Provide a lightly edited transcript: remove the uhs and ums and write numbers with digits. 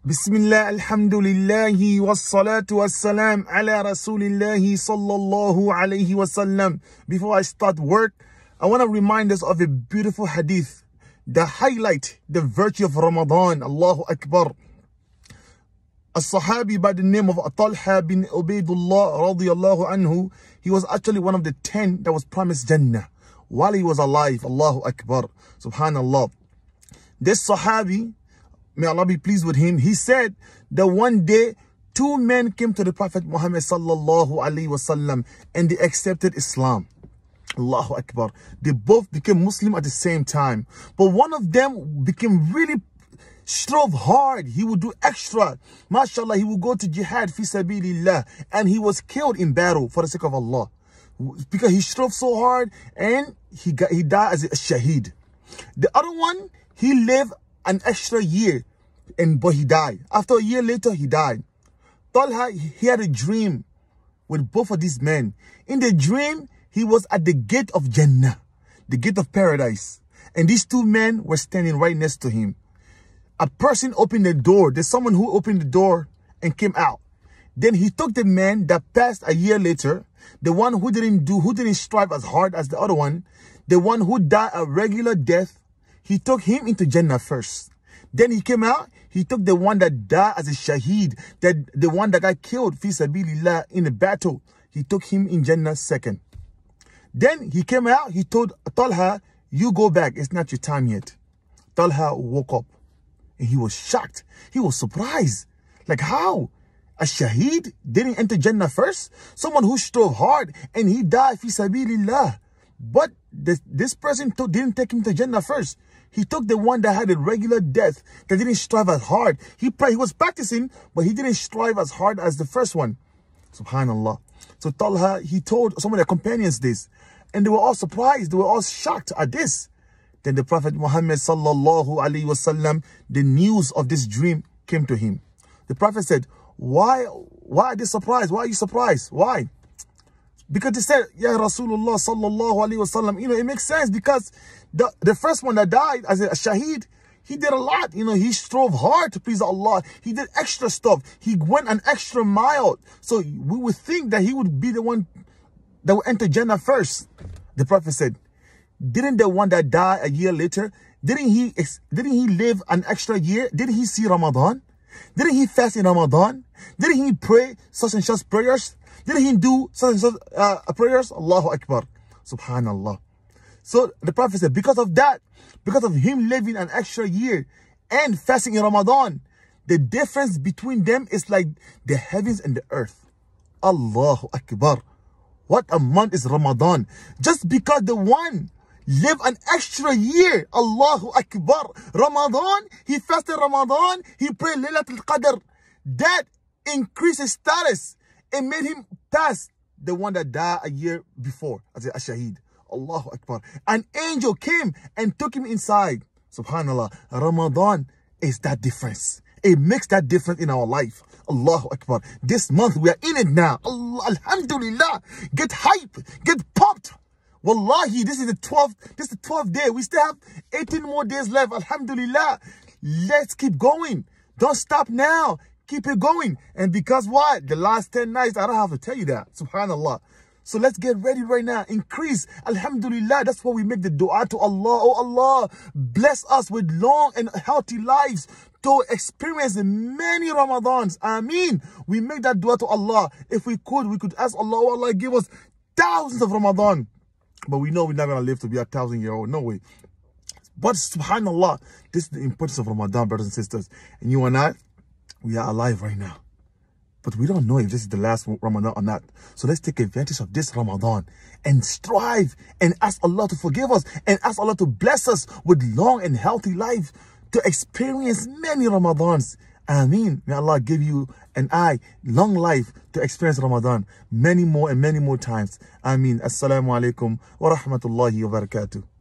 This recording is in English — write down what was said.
Bismillah, alhamdulillahi, wassalatu wassalam ala rasulillahi sallallahu alayhi wasallam. Before I start work, I want to remind us of a beautiful hadith that highlight the virtue of Ramadan. Allahu Akbar. A sahabi by the name of Talha bin Ubaidullah radiyallahu anhu, he was actually one of the 10 that was promised Jannah while he was alive. Allahu Akbar. Subhanallah. This sahabi, may Allah be pleased with him, he said that one day 2 men came to the Prophet Muhammad sallallahu alaihi wasallam and they accepted Islam. Allahu Akbar. They both became Muslim at the same time. But one of them became really strove hard. He would do extra. MashaAllah, he would go to jihad fi sabilillah and he was killed in battle for the sake of Allah. Because he strove so hard and he died as a shaheed. The other one, he lived an extra year but he died. After a year later, he died. Talha, he had a dream with both of these men. In the dream, he was at the gate of Jannah, the gate of paradise. And these 2 men were standing right next to him. A person opened the door. There's someone who opened the door and came out. Then he took the man that passed a year later, the one who didn't strive as hard as the other one, the one who died a regular death. He took him into Jannah first. Then he came out. He took the one that died as a shaheed, the one that got killed fi sabilillah in a battle. He took him in Jannah second. Then he came out. He told Talha, you go back. It's not your time yet. Talha woke up and he was shocked. He was surprised. Like, how? A shaheed didn't enter Jannah first? Someone who strove hard and he died fi sabilillah. But this person didn't take him to Jannah first. He took the one that had a regular death, that didn't strive as hard. He was practicing, but he didn't strive as hard as the first one. Subhanallah. So Talha, he told some of their companions this, and they were all surprised. They were all shocked at this. Then the Prophet Muhammad sallallahu alaihi wasallam, the news of this dream came to him. The Prophet said, why are they surprised? Why are you surprised? Why? Because they said, Ya Rasulullah sallallahu alaihi wasallam, it makes sense because the first one that died as a shaheed, he did a lot. He strove hard to please Allah. He did extra stuff. He went an extra mile. So we would think that he would be the one that would enter Jannah first. The Prophet said, didn't the one that died a year later, didn't he live an extra year? Didn't he see Ramadan? Didn't he fast in Ramadan? Didn't he pray such and such prayers? Didn't he do such and such prayers? Allahu Akbar. Subhanallah. So the Prophet said, because of that, because of him living an extra year and fasting in Ramadan, the difference between them is like the heavens and the earth. Allahu Akbar. What a month is Ramadan. Just because the one live an extra year. Allahu Akbar. Ramadan, he fasted Ramadan, he prayed Laylatul Qadr. That increased his status. It made him pass the one that died a year before as a shaheed. Allahu Akbar. An angel came and took him inside. Subhanallah. Ramadan is that difference. It makes that difference in our life. Allahu Akbar. This month we are in it now. Allah, alhamdulillah. Get hype. Get pumped. Wallahi, this is the 12th day. We still have 18 more days left. Alhamdulillah. Let's keep going. Don't stop now. Keep it going. And because what? The last 10 nights, I don't have to tell you that. Subhanallah. So let's get ready right now. Increase. Alhamdulillah. That's why we make the dua to Allah. Oh Allah, bless us with long and healthy lives to experience many Ramadans. Ameen. We make that dua to Allah. If we could ask Allah, oh Allah, give us thousands of Ramadan. But we know we're not going to live to be 1,000-year-old. No way. But subhanallah, this is the importance of Ramadan, brothers and sisters. And you and I, we are alive right now. But we don't know if this is the last Ramadan or not. So let's take advantage of this Ramadan and strive and ask Allah to forgive us and ask Allah to bless us with long and healthy life to experience many Ramadans. Ameen. May Allah give you and I long life to experience Ramadan many more and many more times. Ameen. Assalamu alaikum wa rahmatullahi wa barakatuh.